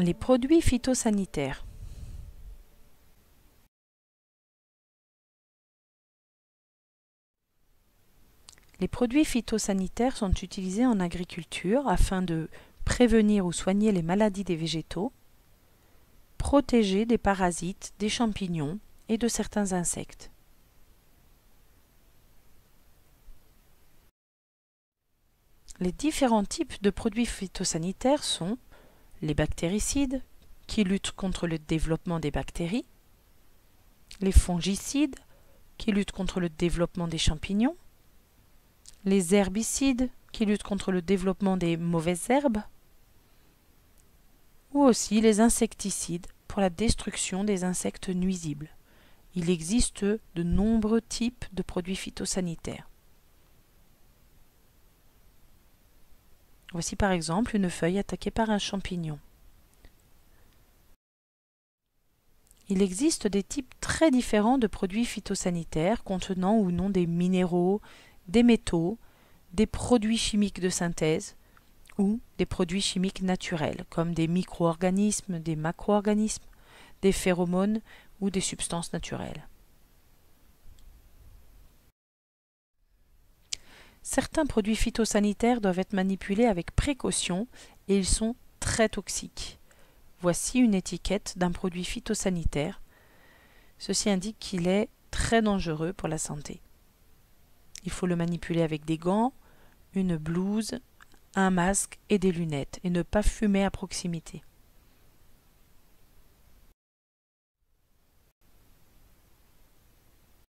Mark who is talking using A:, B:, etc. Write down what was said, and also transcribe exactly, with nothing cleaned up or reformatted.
A: Les produits phytosanitaires. Les produits phytosanitaires sont utilisés en agriculture afin de prévenir ou soigner les maladies des végétaux, protéger des parasites, des champignons et de certains insectes. Les différents types de produits phytosanitaires sont les bactéricides, qui luttent contre le développement des bactéries, les fongicides, qui luttent contre le développement des champignons, les herbicides, qui luttent contre le développement des mauvaises herbes, ou aussi les insecticides pour la destruction des insectes nuisibles. Il existe de nombreux types de produits phytosanitaires. Voici par exemple une feuille attaquée par un champignon. Il existe des types très différents de produits phytosanitaires contenant ou non des minéraux, des métaux, des produits chimiques de synthèse ou des produits chimiques naturels comme des micro-organismes, des macro-organismes, des phéromones ou des substances naturelles. Certains produits phytosanitaires doivent être manipulés avec précaution et ils sont très toxiques. Voici une étiquette d'un produit phytosanitaire. Ceci indique qu'il est très dangereux pour la santé. Il faut le manipuler avec des gants, une blouse, un masque et des lunettes et ne pas fumer à proximité.